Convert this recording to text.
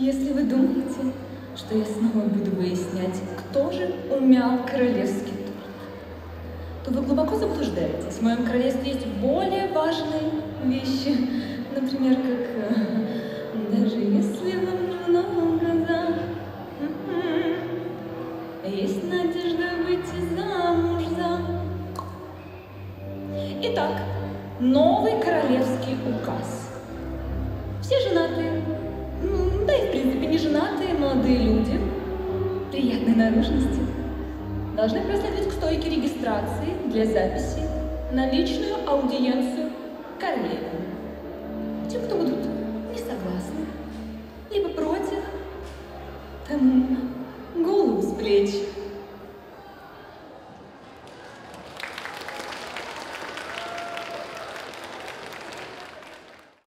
Если вы думаете, что я снова буду выяснять, кто же умял королевский торт, то вы глубоко заблуждаетесь. В моем королевстве есть более важные вещи, например, как даже если вам немного есть надежда выйти замуж за... Итак, новый королевский указ. Все женатые, да и в принципе не женатые молодые люди приятной наружности должны проследовать к стойке регистрации для записи на личную аудиенцию королевы. Те, кто будут не согласны, либо против, тому голову с плеч.